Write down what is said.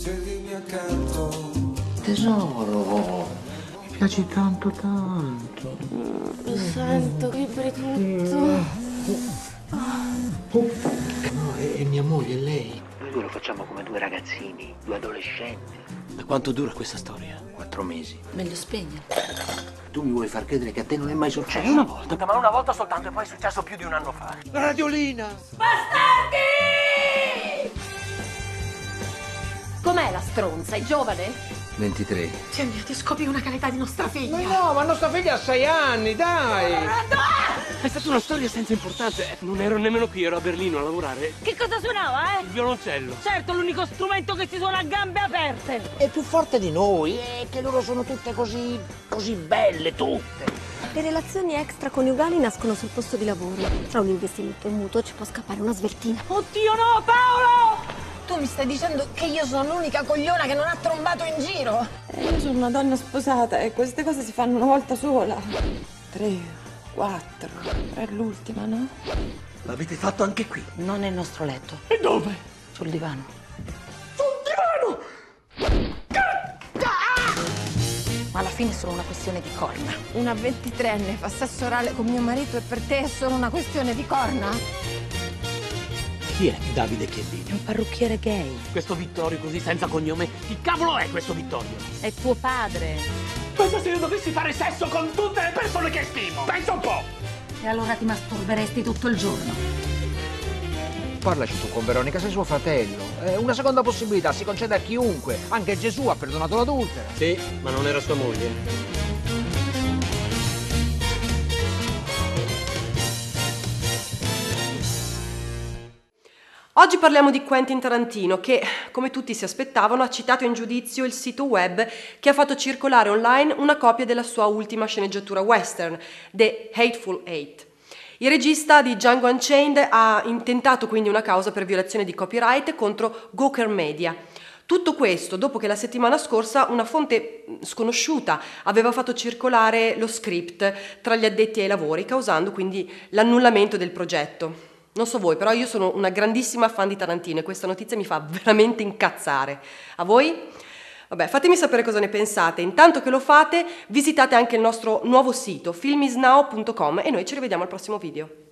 sedimi accanto. Tesoro, mi piaci tanto tanto. Lo sento, vibri tutto. No, è mia moglie, lei. Noi due lo facciamo come due ragazzini, due adolescenti. E quanto dura questa storia? 4 mesi. Meglio spegnere. Tu mi vuoi far credere che a te non è mai successo? Una volta, ma una volta soltanto e poi è successo più di un anno fa. La radiolina! Com'è la stronza? È giovane? 23. Dio mio, ti scopi una calità di nostra figlia. No, ma nostra figlia ha 6 anni, dai! È stata una storia senza importanza. Non ero nemmeno qui, ero a Berlino a lavorare. Che cosa suonava, Il violoncello. Certo, l'unico strumento che si suona a gambe aperte. È più forte di noi, è che loro sono tutte così belle, tutte. Le relazioni extraconiugali nascono sul posto di lavoro. Tra un investimento e un mutuo ci può scappare una sveltina. Oddio no, Paolo! Tu mi stai dicendo che io sono l'unica cogliona che non ha trombato in giro? Io sono una donna sposata e queste cose si fanno una volta sola. 3, 4, è l'ultima, no? L'avete fatto anche qui. Non nel nostro letto. E dove? Sul divano. Ma alla fine è solo una questione di corna. Una 23enne fa sesso orale con mio marito e per te è solo una questione di corna? Chi è Davide Chiellini? È un parrucchiere gay. Questo Vittorio così senza cognome. Chi cavolo è questo Vittorio? È tuo padre. Pensa se io dovessi fare sesso con tutte le persone che stimo. Pensa un po'. E allora ti masturberesti tutto il giorno. Parlaci tu con Veronica, sei suo fratello. Una seconda possibilità si concede a chiunque. Anche Gesù ha perdonato l'adultera. Sì, ma non era sua moglie. Oggi parliamo di Quentin Tarantino che, come tutti si aspettavano, ha citato in giudizio il sito web che ha fatto circolare online una copia della sua ultima sceneggiatura western, The Hateful Eight. Il regista di Django Unchained ha intentato quindi una causa per violazione di copyright contro Gawker Media. Tutto questo dopo che la settimana scorsa una fonte sconosciuta aveva fatto circolare lo script tra gli addetti ai lavori, causando quindi l'annullamento del progetto. Non so voi, però io sono una grandissima fan di Tarantino e questa notizia mi fa veramente incazzare. A voi? Vabbè, fatemi sapere cosa ne pensate. Intanto che lo fate, visitate anche il nostro nuovo sito filmisnow.com e noi ci rivediamo al prossimo video.